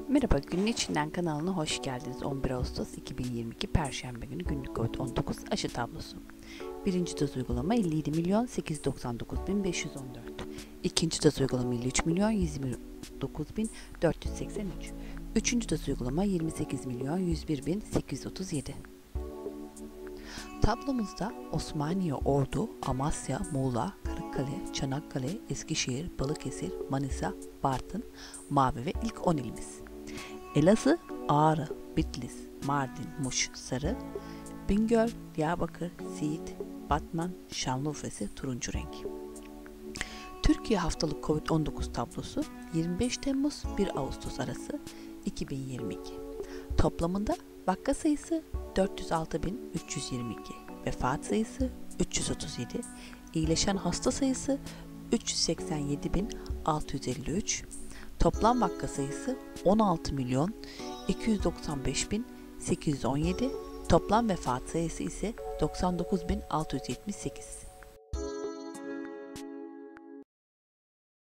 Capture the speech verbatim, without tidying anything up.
Merhaba, Günün İçinden kanalına hoş geldiniz. on bir Ağustos iki bin yirmi iki Perşembe günü günlük Covid on dokuz aşı tablosu. Birinci doz uygulama elli yedi milyon sekiz yüz doksan dokuz bin beş yüz on dört. İkinci doz uygulama elli üç milyon yüz yirmi dokuz bin dört yüz seksen üç. Üçüncü doz uygulama yirmi sekiz milyon yüz bir bin sekiz yüz otuz yedi. Tablomuzda Osmaniye, Ordu, Amasya, Muğla, Kırıkkale, Çanakkale, Eskişehir, Balıkesir, Manisa, Bartın, Mavi ve ilk on ilimiz. Elazığ, Ağrı, Bitlis, Mardin, Muş, Sarı, Bingöl, Diyarbakır, Siirt, Batman, Şanlıurfa ise turuncu renk. Türkiye haftalık Covid on dokuz tablosu yirmi beş Temmuz bir Ağustos arası iki bin yirmi iki. Toplamında vaka sayısı dört yüz altı bin üç yüz yirmi iki, vefat sayısı üç yüz otuz yedi, iyileşen hasta sayısı üç yüz seksen yedi bin altı yüz elli üç, toplam vaka sayısı on altı milyon iki yüz doksan beş bin sekiz yüz on yedi, toplam vefat sayısı ise doksan dokuz bin altı yüz yetmiş sekiz.